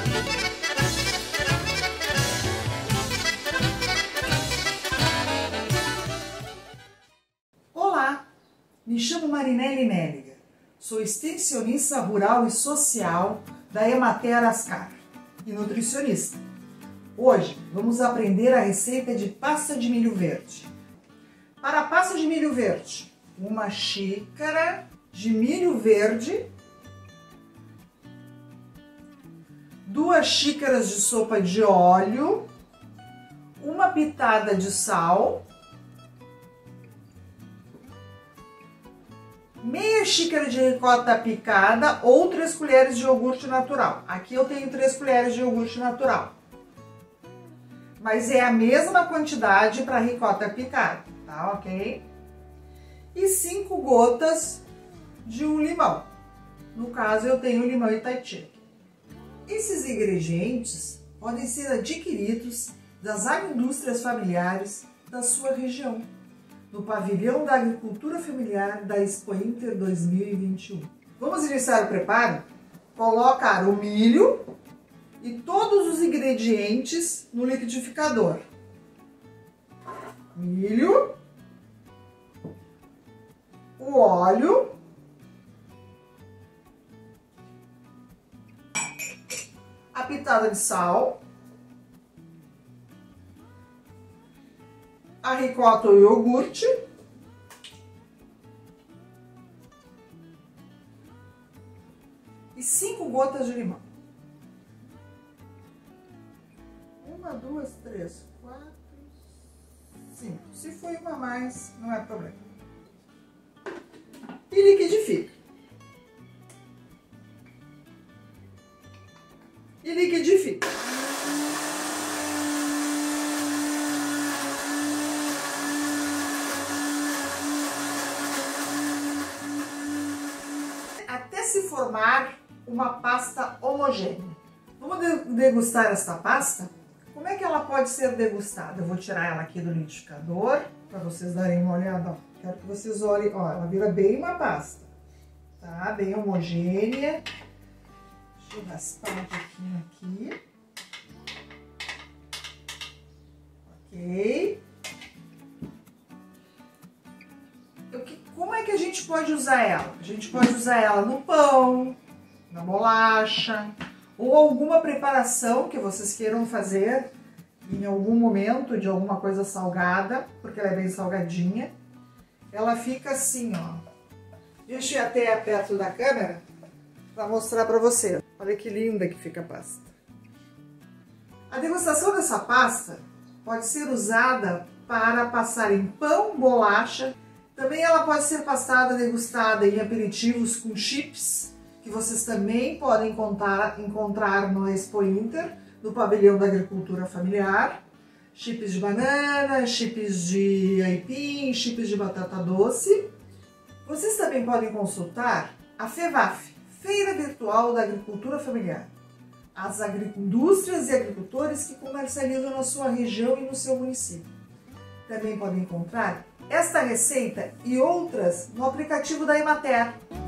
Olá, me chamo Marinelli Méliga, sou extensionista rural e social da Emater Ascar e nutricionista. Hoje vamos aprender a receita de pasta de milho verde. Para a pasta de milho verde, 1 xícara de milho verde, 2 xícaras de sopa de óleo, 1 pitada de sal, meia xícara de ricota picada ou 3 colheres de iogurte natural. Aqui eu tenho 3 colheres de iogurte natural. Mas é a mesma quantidade para ricota picada, tá ok? E 5 gotas de um limão. No caso eu tenho limão Itaitinga. Esses ingredientes podem ser adquiridos das agroindústrias familiares da sua região, no pavilhão da agricultura familiar da Expo Inter 2021. Vamos iniciar o preparo? Colocar o milho e todos os ingredientes no liquidificador. Milho, o óleo, a pitada de sal, a ricota ou iogurte, e 5 gotas de limão. 1, 2, 3, 4, 5. Se for uma a mais, não é problema. E liquidifica. E liquidifica. Até se formar uma pasta homogênea. Vamos degustar esta pasta? Como é que ela pode ser degustada? Eu vou tirar ela aqui do liquidificador para vocês darem uma olhada. Ó. Quero que vocês olhem. Ó, ela vira bem uma pasta, tá? Bem homogênea. Deixa eu raspar um pouquinho aqui. Ok. Como é que a gente pode usar ela? A gente pode usar ela no pão, na bolacha, ou alguma preparação que vocês queiram fazer em algum momento de alguma coisa salgada, porque ela é bem salgadinha. Ela fica assim, ó. Deixa eu ir até perto da câmera para mostrar para vocês. Olha que linda que fica a pasta. A degustação dessa pasta pode ser usada para passar em pão, bolacha. Também ela pode ser passada, degustada em aperitivos com chips, que vocês também podem encontrar no Expo Inter, no pavilhão da agricultura familiar. Chips de banana, chips de aipim, chips de batata doce. Vocês também podem consultar a FEVAF, Feira Virtual da Agricultura Familiar. As indústrias e agricultores que comercializam na sua região e no seu município. Também podem encontrar esta receita e outras no aplicativo da Emater.